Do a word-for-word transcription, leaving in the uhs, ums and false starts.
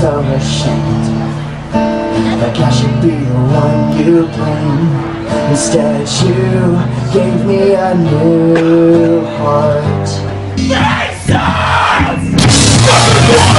so ashamed, like I should be the one you blame. Instead you gave me a new heart. Jesus!